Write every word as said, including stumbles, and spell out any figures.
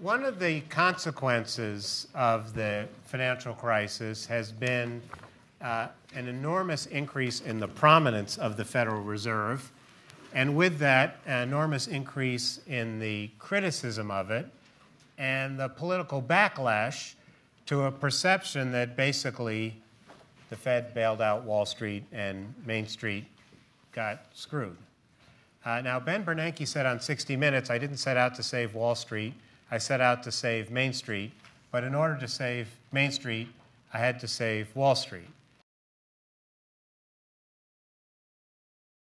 one of the consequences of the financial crisis has been uh, an enormous increase in the prominence of the Federal Reserve, and with that, an enormous increase in the criticism of it and the political backlash to a perception that basically the Fed bailed out Wall Street and Main Street got screwed. Uh, now, Ben Bernanke said on sixty minutes, I didn't set out to save Wall Street, I set out to save Main Street, but in order to save Main Street, I had to save Wall Street.